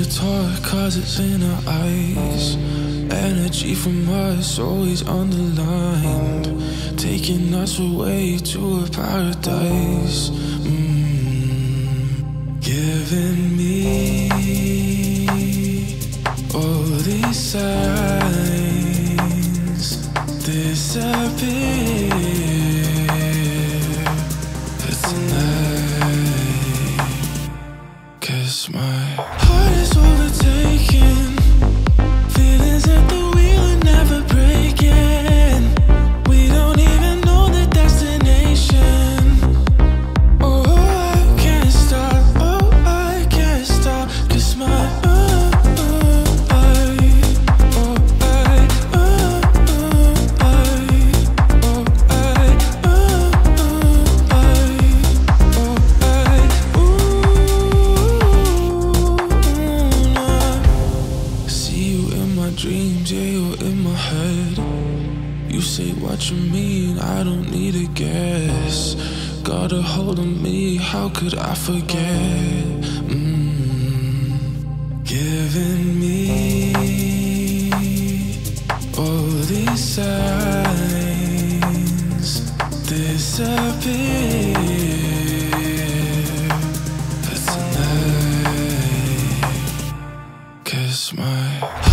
talk, cause it's in our eyes. Energy from us always underlined, taking us away to a paradise. Giving me all these signs disappear tonight, 'cause my heart is overtaking, feelings at the wheel are never breaking. We don't even know the destination. Oh, I can't stop, oh, I can't stop, 'cause my dreams, yeah, you're in my head. You say what you mean, I don't need a guess. Got a hold of me, how could I forget? Giving me all these signs disappear tonight, 'cause my